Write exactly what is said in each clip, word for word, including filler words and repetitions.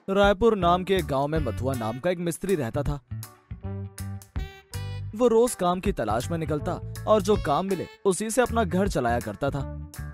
रायपुर नाम के एक गांव में मथुआ नाम का एक मिस्त्री रहता था। वो रोज काम की तलाश में निकलता और जो काम मिले उसी से अपना घर चलाया करता था।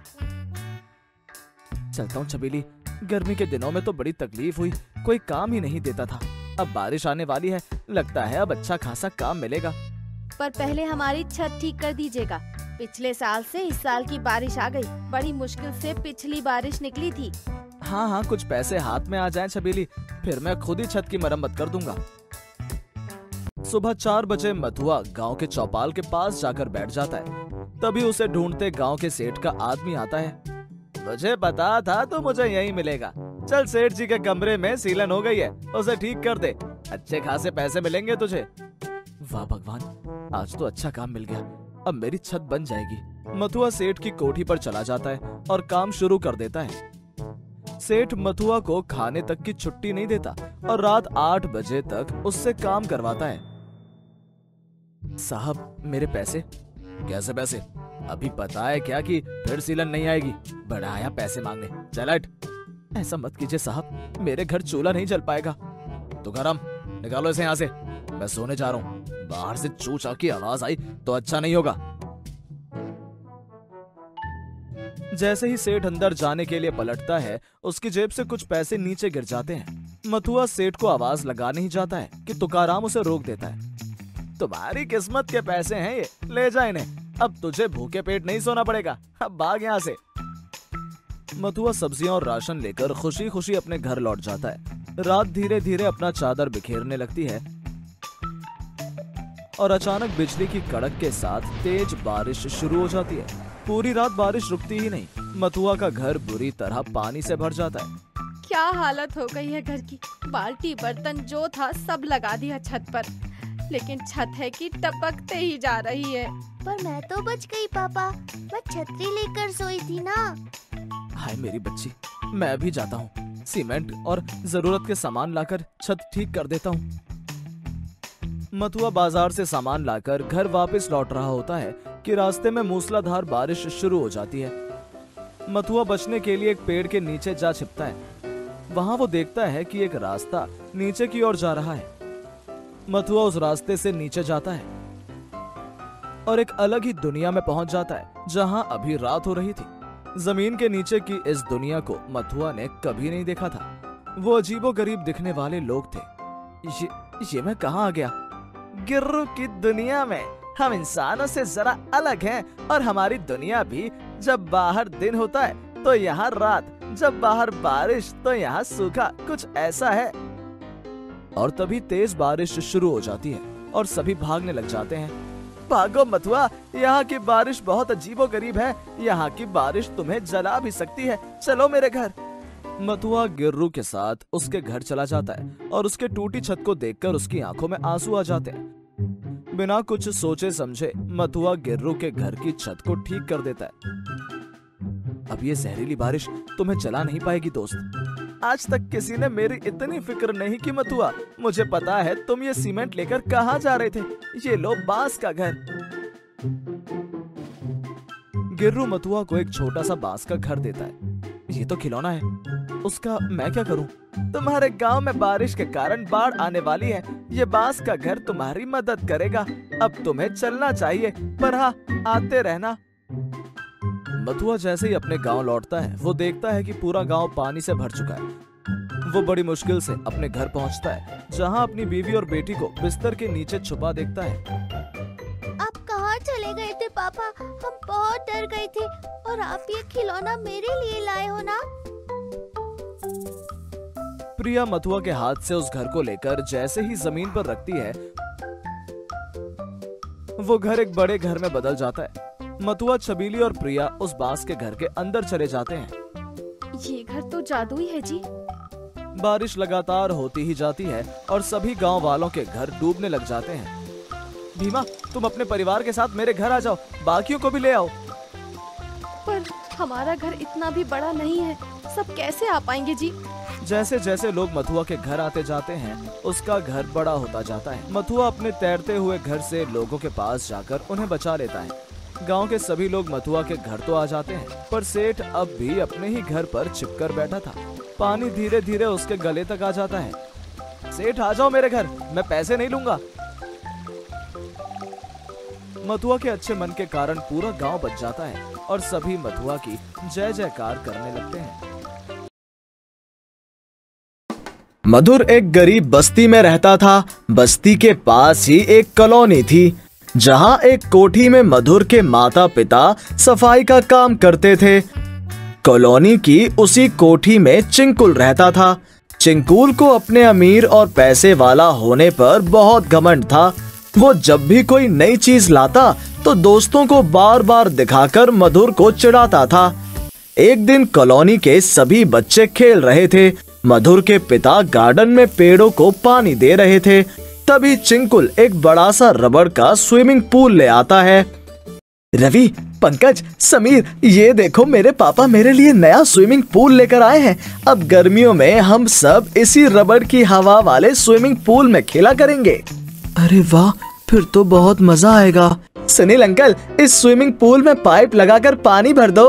चलता हूँ छबीली, गर्मी के दिनों में तो बड़ी तकलीफ हुई, कोई काम ही नहीं देता था। अब बारिश आने वाली है, लगता है अब अच्छा खासा काम मिलेगा। पर पहले हमारी छत ठीक कर दीजिएगा। पिछले साल से इस साल की बारिश आ गई, बड़ी मुश्किल से पिछली बारिश निकली थी। हाँ हाँ, कुछ पैसे हाथ में आ जाएं छबीली, फिर मैं खुद ही छत की मरम्मत कर दूंगा। सुबह चार बजे मथुआ गांव के चौपाल के पास जाकर बैठ जाता है। तभी उसे ढूंढते गांव के सेठ का आदमी आता है। मुझे पता था तो मुझे यही मिलेगा। चल सेठ जी के कमरे में सीलन हो गई है, उसे ठीक कर दे, अच्छे खासे पैसे मिलेंगे तुझे। वाह भगवान, आज तो अच्छा काम मिल गया, अब मेरी छत बन जाएगी। मथुआ सेठ की कोठी पर चला जाता है और काम शुरू कर देता है। सेठ मथुआ को खाने तक की छुट्टी नहीं देता और रात आठ बजे तक उससे काम करवाता है। साहब मेरे पैसे। कैसे पैसे? अभी पता है क्या कि फिर सीलन नहीं आएगी, बड़ा आया पैसे मांगने। चल हट। ऐसा मत कीजिए साहब, मेरे घर चूल्हा नहीं जल पाएगा। तो गरम, निकालो इसे यहाँ से, मैं सोने जा रहा हूँ। बाहर से चू चा की आवाज आई तो अच्छा नहीं होगा। जैसे ही सेठ अंदर जाने के लिए पलटता है, उसकी जेब से कुछ पैसे नीचे गिर जाते हैं। मथुआ सेठ को आवाज लगाने ही जाता है कि तुकाराम उसे रोक देता है। तुम्हारी किस्मत के पैसे हैं ये, ले जा इन्हें, अब तुझे भूखे पेट नहीं सोना पड़ेगा, अब भाग यहाँ से। मथुआ सब्जियां और राशन लेकर खुशी खुशी अपने घर लौट जाता है। रात धीरे धीरे अपना चादर बिखेरने लगती है और अचानक बिजली की कड़क के साथ तेज बारिश शुरू हो जाती है। पूरी रात बारिश रुकती ही नहीं। मथुआ का घर बुरी तरह पानी से भर जाता है। क्या हालत हो गई है घर की। बाल्टी बर्तन जो था सब लगा दिया छत पर, लेकिन छत है कि टपकते ही जा रही है। पर मैं तो बच गई पापा, मैं छतरी लेकर सोई थी ना। हाय मेरी बच्ची, मैं भी जाता हूँ, सीमेंट और जरूरत के सामान लाकर छत ठीक कर देता हूँ। मथुआ बाजार से सामान लाकर घर वापस लौट रहा होता है कि रास्ते में मूसलाधार बारिश शुरू हो जाती है। मथुआ बचने के लिए एक पेड़ के नीचे जा छिपता है। वहां वो देखता है कि एक रास्ता नीचे की ओर जा रहा है। मथुआ उस रास्ते से नीचे जाता है और एक अलग ही दुनिया में पहुंच जाता है, जहां अभी रात हो रही थी। जमीन के नीचे की इस दुनिया को मथुआ ने कभी नहीं देखा था। वो अजीबोगरीब दिखने वाले लोग थे। ये, ये मैं कहाँ आ गया? गिर्रू की दुनिया में। हम इंसानों से जरा अलग हैं और हमारी दुनिया भी जब बाहर दिन होता है तो यहाँ रात, जब बाहर बारिश तो यहाँ सूखा, कुछ ऐसा है। और तभी तेज बारिश शुरू हो जाती है और सभी भागने लग जाते हैं। भागो मथुआ, यहाँ की बारिश बहुत अजीबोगरीब है, यहाँ की बारिश तुम्हें जला भी सकती है, चलो मेरे घर। मथुआ गिर्रू के साथ उसके घर चला जाता है और उसके टूटी छत को देखकर उसकी आंखों में आंसू आ जाते हैं। बिना कुछ सोचे समझे मथुआ गिर्रू के घर की छत को ठीक कर देता है। अब ये जहरीली बारिश तुम्हें जला नहीं पाएगी दोस्त। आज तक किसी ने मेरी इतनी फिक्र नहीं की मथुआ। मुझे पता है तुम ये सीमेंट लेकर कहाँ जा रहे थे। ये लो बांस का घर। गिर्रू मथुआ को एक छोटा सा बांस का घर देता है। ये तो खिलौना है, उसका मैं क्या करूं? तुम्हारे गांव में बारिश के कारण बाढ़ आने वाली है, ये बांस का घर तुम्हारी मदद करेगा। अब तुम्हें चलना चाहिए, पर हाँ आते रहना। मथुआ जैसे ही अपने गांव लौटता है, वो देखता है कि पूरा गांव पानी से भर चुका है। वो बड़ी मुश्किल से अपने घर पहुंचता है, जहां अपनी बीवी और बेटी को बिस्तर के नीचे छुपा देखता है। आप कहाँ चले गए थे पापा? हम बहुत डर गए थे और आप ये खिलौना मेरे लिए लाए हो ना? प्रिया मथुआ के हाथ से उस घर को लेकर जैसे ही जमीन पर रखती है, वो घर एक बड़े घर में बदल जाता है। मथुआ, छबीली और प्रिया उस बांस के घर के अंदर चले जाते हैं। ये घर तो जादुई है जी। बारिश लगातार होती ही जाती है और सभी गांव वालों के घर डूबने लग जाते हैं। भीमा, तुम अपने परिवार के साथ मेरे घर आ जाओ, बाकियों को भी ले आओ। पर हमारा घर इतना भी बड़ा नहीं है, सब कैसे आ पाएंगे जी? जैसे जैसे लोग मथुआ के घर आते जाते हैं, उसका घर बड़ा होता जाता है। मथुआ अपने तैरते हुए घर से लोगों के पास जाकर उन्हें बचा लेता है। गांव के सभी लोग मथुआ के घर तो आ जाते हैं, पर सेठ अब भी अपने ही घर पर छिपकर बैठा था। पानी धीरे धीरे उसके गले तक आ जाता है। सेठ आ जाओ मेरे घर, मैं पैसे नहीं लूंगा। मथुआ के अच्छे मन के कारण पूरा गांव बच जाता है और सभी मथुआ की जय जयकार करने लगते हैं। मधुर एक गरीब बस्ती में रहता था। बस्ती के पास ही एक कॉलोनी थी, जहां एक कोठी में मधुर के माता पिता सफाई का काम करते थे। कॉलोनी की उसी कोठी में चिंकुल रहता था। चिंकुल को अपने अमीर और पैसे वाला होने पर बहुत घमंड था। वो जब भी कोई नई चीज लाता तो दोस्तों को बार बार दिखाकर मधुर को चिढ़ाता था। एक दिन कॉलोनी के सभी बच्चे खेल रहे थे। मधुर के पिता गार्डन में पेड़ों को पानी दे रहे थे। तभी चिंकुल एक बड़ा सा रबड़ का स्विमिंग पूल ले आता है। रवि, पंकज, समीर, ये देखो मेरे पापा मेरे लिए नया स्विमिंग पूल लेकर आए हैं। अब गर्मियों में हम सब इसी रबड़ की हवा वाले स्विमिंग पूल में खेला करेंगे। अरे वाह, फिर तो बहुत मजा आएगा। सुनील अंकल, इस स्विमिंग पूल में पाइप लगाकर पानी भर दो।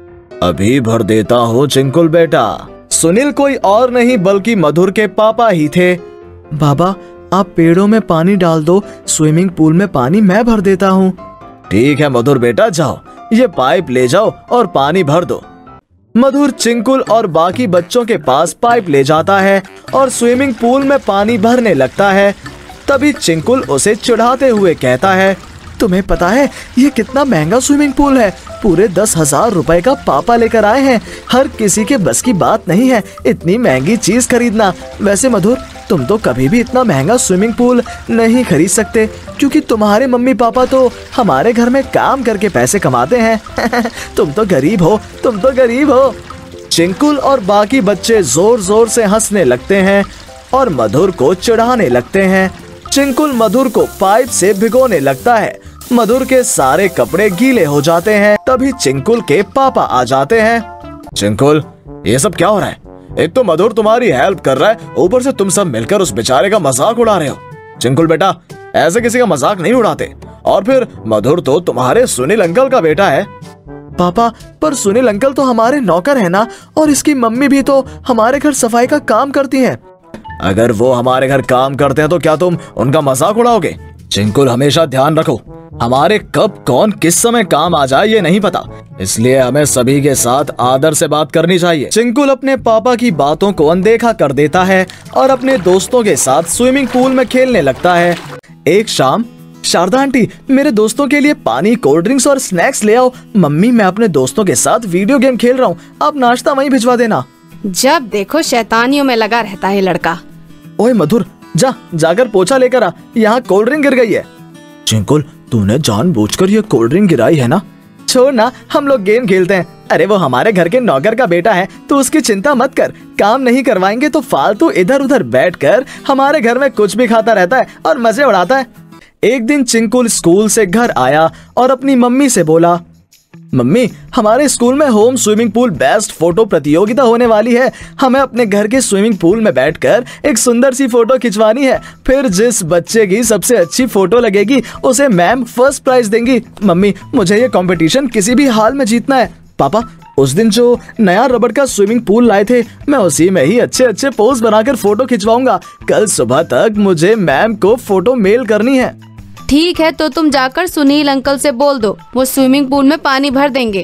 अभी भर देता हूँ चिंकुल बेटा। सुनील कोई और नहीं बल्कि मधुर के पापा ही थे। बाबा, आप पेड़ों में पानी डाल दो, स्विमिंग पूल में पानी मैं भर देता हूँ। ठीक है मधुर बेटा, जाओ ये पाइप ले जाओ और पानी भर दो। मधुर चिंकुल और बाकी बच्चों के पास पाइप ले जाता है और स्विमिंग पूल में पानी भरने लगता है। तभी चिंकुल उसे चिढ़ाते हुए कहता है, तुम्हें पता है ये कितना महंगा स्विमिंग पूल है? पूरे दस हजार रुपए का पापा लेकर आए हैं। हर किसी के बस की बात नहीं है इतनी महंगी चीज खरीदना। वैसे मधुर, तुम तो कभी भी इतना महंगा स्विमिंग पूल नहीं खरीद सकते, क्योंकि तुम्हारे मम्मी पापा तो हमारे घर में काम करके पैसे कमाते हैं। तुम तो गरीब हो, तुम तो गरीब हो। चिंकुल और बाकी बच्चे जोर जोर से हंसने लगते हैं और मधुर को चिढ़ाने लगते हैं। चिंकुल मधुर को पाइप से भिगोने लगता है। मधुर के सारे कपड़े गीले हो जाते हैं। तभी चिंकुल के पापा आ जाते हैं। चिंकुल, ये सब क्या हो रहा है? एक तो मधुर तुम्हारी हेल्प कर रहा है, ऊपर से तुम सब मिलकर उस बेचारे का मजाक उड़ा रहे हो। चिंकुल बेटा, ऐसे किसी का मजाक नहीं उड़ाते। और फिर मधुर तो तुम्हारे सुनील अंकल का बेटा है। पापा, पर सुनील अंकल तो हमारे नौकर है ना, और इसकी मम्मी भी तो हमारे घर सफाई का काम करती है। अगर वो हमारे घर काम करते हैं तो क्या तुम उनका मजाक उड़ाओगे? चिंकुल, हमेशा ध्यान रखो, हमारे कब कौन किस समय काम आ जाए ये नहीं पता, इसलिए हमें सभी के साथ आदर से बात करनी चाहिए। चिंकुल अपने पापा की बातों को अनदेखा कर देता है और अपने दोस्तों के साथ स्विमिंग पूल में खेलने लगता है। एक शाम, शारदा आंटी, मेरे दोस्तों के लिए पानी, कोल्ड ड्रिंक्स और स्नैक्स ले आओ। मम्मी, मैं अपने दोस्तों के साथ वीडियो गेम खेल रहा हूँ, आप नाश्ता वहीं भिजवा देना। जब देखो शैतानियों में लगा रहता है लड़का। ओए मधुर, जा जाकर पोछा लेकर आ, यहाँ कोल्ड ड्रिंक गिर गई है। चिंकुल, तूने जानबूझकर ये कोल्ड ड्रिंक गिराई है ना? छोड़ ना, हम लोग गेम खेलते हैं। अरे वो हमारे घर के नौकर का बेटा है, तो उसकी चिंता मत कर। काम नहीं करवाएंगे तो फालतू इधर उधर बैठकर हमारे घर में कुछ भी खाता रहता है और मजे उड़ाता है। एक दिन चिंकुल स्कूल से घर आया और अपनी मम्मी से बोला, मम्मी, हमारे स्कूल में home swimming pool best photo प्रतियोगिता होने वाली है। हमें अपने घर के स्विमिंग पूल में बैठकर एक सुंदर सी फोटो खिंचवानी है। फिर जिस बच्चे की सबसे अच्छी फोटो लगेगी उसे मैम फर्स्ट प्राइज देंगी। मम्मी, मुझे ये कंपटीशन किसी भी हाल में जीतना है। पापा, उस दिन जो नया रबड़ का स्विमिंग पूल लाए थे, मैं उसी में ही अच्छे अच्छे पोज बनाकर फोटो खिंचवाऊंगा। कल सुबह तक मुझे मैम को फोटो मेल करनी है। ठीक है, तो तुम जाकर सुनील अंकल से बोल दो, वो स्विमिंग पूल में पानी भर देंगे।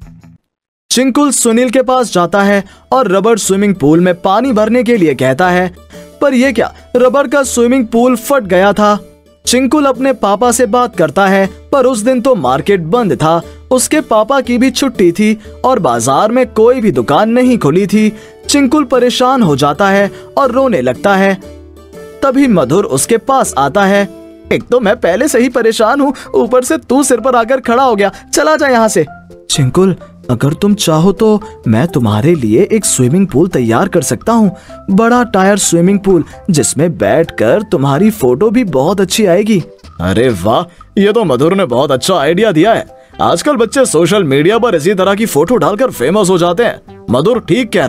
चिंकुल सुनील के पास जाता है और रबड़ स्विमिंग पूल में पानी भरने के लिए कहता है, पर यह क्या, रबड़ का स्विमिंग पूल फट गया था। चिंकुल अपने पापा से बात करता है, पर उस दिन तो मार्केट बंद था। उसके पापा की भी छुट्टी थी और बाजार में कोई भी दुकान नहीं खुली थी। चिंकुल परेशान हो जाता है और रोने लगता है। तभी मधुर उसके पास आता है। एक तो मैं पहले से ही परेशान हूँ, ऊपर से तू सिर पर आकर खड़ा हो गया। चला जा यहाँ से। चिंकुल, अगर तुम चाहो तो मैं तुम्हारे लिए एक स्विमिंग पूल तैयार कर सकता हूँ। बड़ा टायर स्विमिंग पूल, जिसमें बैठकर तुम्हारी फोटो भी बहुत अच्छी आएगी। अरे वाह, ये तो मधुर ने बहुत अच्छा आइडिया दिया है। आजकल बच्चे सोशल मीडिया पर इसी तरह की फोटो डालकर फेमस हो जाते हैं। मधुर ठीक कह रहा है,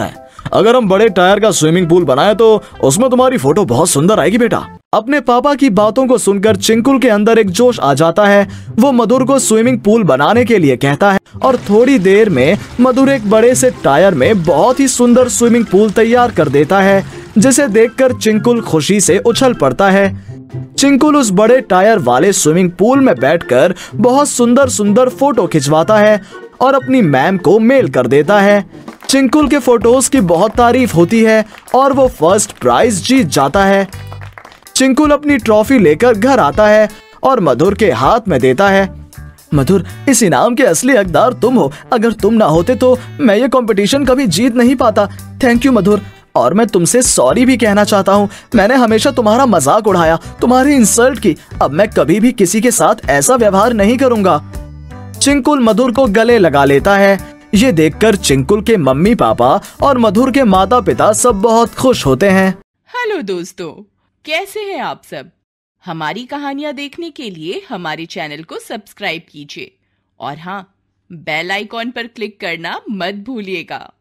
अगर हम बड़े टायर का स्विमिंग पूल बनाए तो उसमें तुम्हारी फोटो बहुत सुंदर आएगी बेटा। अपने पापा की बातों को सुनकर चिंकुल के अंदर एक जोश आ जाता है। वो मधुर को स्विमिंग पूल बनाने के लिए कहता है और थोड़ी देर में मधुर एक बड़े से टायर में बहुत ही सुंदर स्विमिंग पूल तैयार कर देता है, जिसे देखकर चिंकुल खुशी से उछल पड़ता है। चिंकुल उस बड़े टायर वाले स्विमिंग पूल में बैठकर बहुत सुंदर सुंदर फोटो खिंचवाता है और अपनी मैम को मेल कर देता है। चिंकुल के फोटोज की बहुत तारीफ होती है और वो फर्स्ट प्राइज जीत जाता है। चिंकुल अपनी ट्रॉफी लेकर घर आता है और मधुर के हाथ में देता है। मधुर, इस इनाम के असली हकदार तुम हो। अगर तुम ना होते तो मैं ये कंपटीशन कभी जीत नहीं पाता। Thank you Madhur. और मैं तुमसे सॉरी भी कहना चाहता हूँ। मैंने हमेशा तुम्हारा मजाक उड़ाया, तुम्हारी इंसल्ट की। अब मैं कभी भी किसी के साथ ऐसा व्यवहार नहीं करूँगा। चिंकुल मधुर को गले लगा लेता है। ये देखकर चिंकुल के मम्मी पापा और मधुर के माता पिता सब बहुत खुश होते हैं। हेलो दोस्तों, कैसे हैं आप सब? हमारी कहानियां देखने के लिए हमारे चैनल को सब्सक्राइब कीजिए और हाँ, बेल आइकॉन पर क्लिक करना मत भूलिएगा।